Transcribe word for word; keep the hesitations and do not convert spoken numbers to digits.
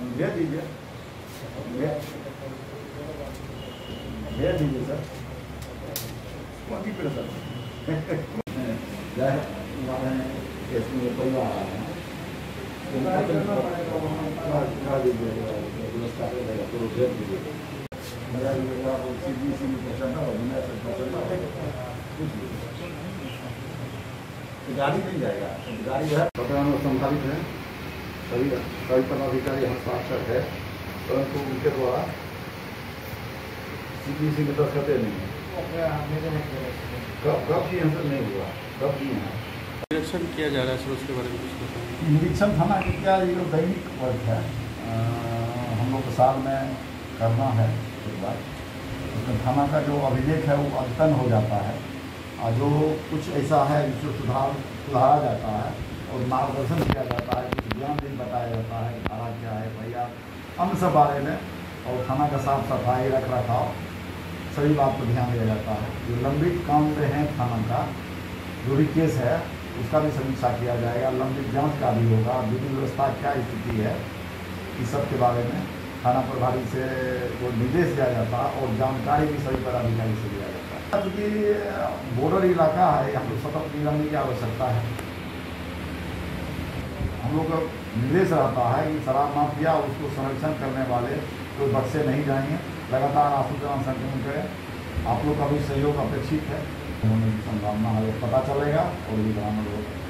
भेज दीजिए, भेज दीजिए सर, कौन सी सर इसमें परिवार आ रहे हैं व्यवस्था करेगा तो भेज दीजिए। मेरा सी बी सी गाड़ी मिल जाएगा, गाड़ी जो है वर्तमान में संभावित है, सभी सभी पदाधिकारी हस्ताक्षर है, परंतु उनके द्वारा सी बी सी में दस्तखत नहीं है। कब कब किए हैं नहीं हुआ, कब किए हैं निरीक्षण किया जा रहा है सर, उसके बारे में कुछ बताएं। निरीक्षण थाना की क्या ये जो दैनिक वर्क है, हम लोग को साल में करना है एक बार, उसमें थाना का जो अभिलेख है वो अद्यतन हो जाता है और जो कुछ ऐसा है जिसको सुधार सुधारा जाता है और मार्गदर्शन किया जाता है, कुछ ज्ञान भी बताया जाता है, धारा क्या है भैया, अन्य सब बारे में, और थाना का साफ सफाई रख रखाव सभी बात पर ध्यान दिया जाता है। जो लंबित काम में है थाना का जो भी केस है उसका भी समीक्षा किया जाएगा, लंबित जांच का भी होगा, विधि व्यवस्था क्या स्थिति है, इस सब के बारे में थाना प्रभारी से वो निर्देश दिया जाता है और जानकारी भी सभी पदाधिकारी से दिया जाता है। क्योंकि बॉर्डर इलाका है, हम लोग सतर्क निगरानी की आवश्यकता है। हम लोग का निर्देश रहता है कि शराब माफिया उसको संरक्षण करने वाले कोई बक्से नहीं जाएंगे, लगातार आसूचना संकलन करें। आप लोग का भी सहयोग अपेक्षित है, होने की संभावना है, पता चलेगा और भी बरामद होगा।